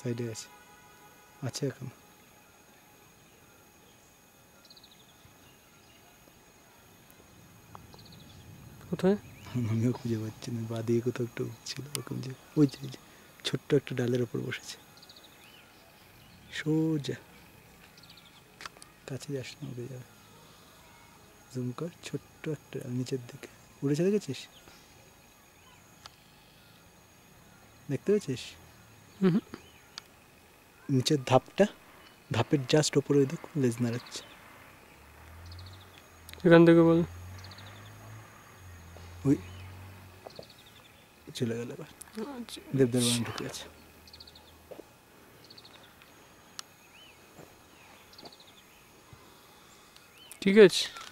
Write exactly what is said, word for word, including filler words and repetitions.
সাইডে আছে, আছে এখন। কোথায়? আমিও খুঁজে পাচ্ছি না, বাদিকে কোথাও একটু ছিল ওরকম, যে ওই যে ছোট্ট একটা ডালের ওপর বসেছে সোজা। কাছে যাস না, উড়ে যাবে। জুম কর, ছোট্ট একটা নিচের দিকে উড়েছে, দেখেছিস? দেখতে পেয়েছিস নিচের ধাপটা? ধাপের জাস্ট ওপরে ওই দেখো লেজ নাড়াচ্ছে। এখান থেকে বল। ওই চলে গেল এবার, দেবদার বাগান ঢুকে আছে। ঠিক আছে।